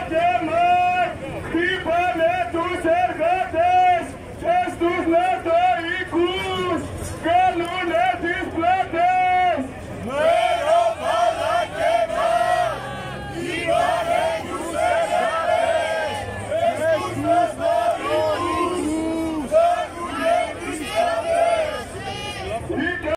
και μάτ, χτύπανε τους εργάτες και στους ναυτοοικούς, κάνουν